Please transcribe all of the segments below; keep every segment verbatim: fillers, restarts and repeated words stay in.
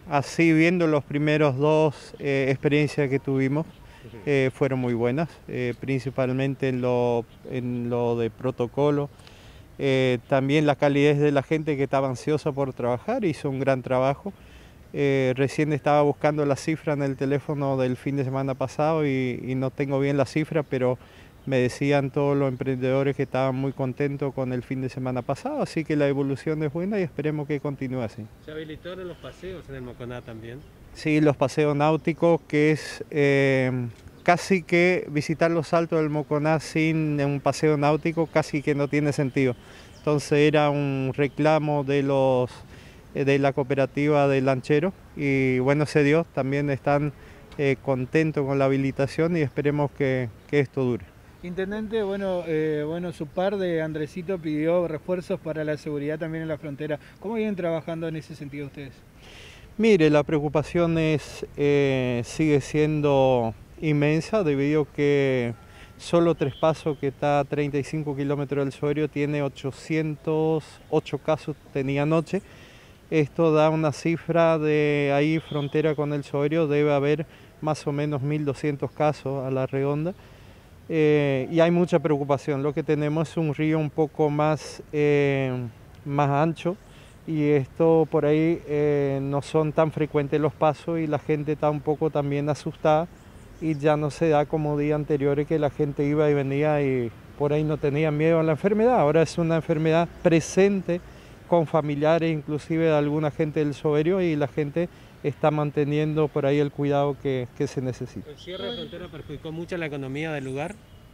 así viendo los primeros dos eh, experiencias que tuvimos, eh, fueron muy buenas, eh, principalmente en lo, en lo de protocolo. Eh, también la calidez de la gente que estaba ansiosa por trabajar, hizo un gran trabajo. Eh, recién estaba buscando la cifra en el teléfono del fin de semana pasado y, y no tengo bien la cifra, pero me decían todos los emprendedores que estaban muy contentos con el fin de semana pasado, así que la evolución es buena y esperemos que continúe así. ¿Se habilitaron los paseos en el Moconá también? Sí, los paseos náuticos, que es eh, casi que visitar los Saltos del Moconá sin un paseo náutico, casi que no tiene sentido. Entonces era un reclamo de los de la cooperativa de lancheros y bueno, se dio, también están eh, contentos con la habilitación y esperemos que, que esto dure. Intendente, bueno, eh, bueno, su par de Andresito pidió refuerzos para la seguridad también en la frontera. ¿Cómo vienen trabajando en ese sentido ustedes? Mire, la preocupación es, eh, sigue siendo inmensa debido a que solo Tres Pasos, que está a treinta y cinco kilómetros del Soberio, tiene ochocientos ocho casos, tenía anoche. Esto da una cifra de ahí, frontera con el Soberio, debe haber más o menos mil doscientos casos a la redonda. Eh, y hay mucha preocupación. Lo que tenemos es un río un poco más, eh, más ancho y esto por ahí eh, no son tan frecuentes los pasos y la gente está un poco también asustada y ya no se da como días anteriores que la gente iba y venía y por ahí no tenía miedo a la enfermedad. Ahora es una enfermedad presente con familiares inclusive de alguna gente del Soberio y la gente está manteniendo por ahí el cuidado que, que se necesita. ¿El cierre de frontera perjudicó mucho la economía del lugar?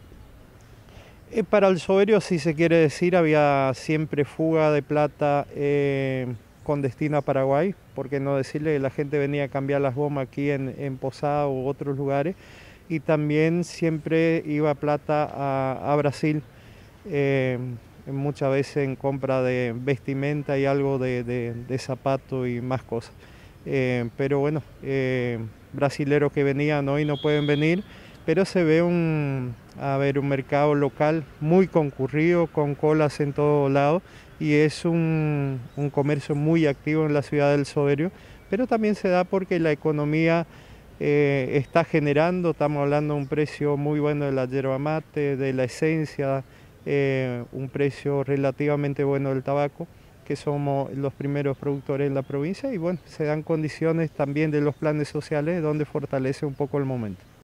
Eh, para el Soberio, si se quiere decir, había siempre fuga de plata eh, con destino a Paraguay, por qué no decirle que la gente venía a cambiar las bombas aquí en, en Posada u otros lugares, y también siempre iba plata a, a Brasil, eh, muchas veces en compra de vestimenta y algo de, de, de zapatos y más cosas. Eh, pero bueno, eh, brasileros que venían hoy no pueden venir, pero se ve un, a ver, un mercado local muy concurrido, con colas en todos lados, y es un, un comercio muy activo en la ciudad del Soberio, pero también se da porque la economía eh, está generando, estamos hablando de un precio muy bueno de la yerba mate, de la esencia, eh, un precio relativamente bueno del tabaco, que somos los primeros productores en la provincia y bueno, se dan condiciones también de los planes sociales donde fortalece un poco el momento.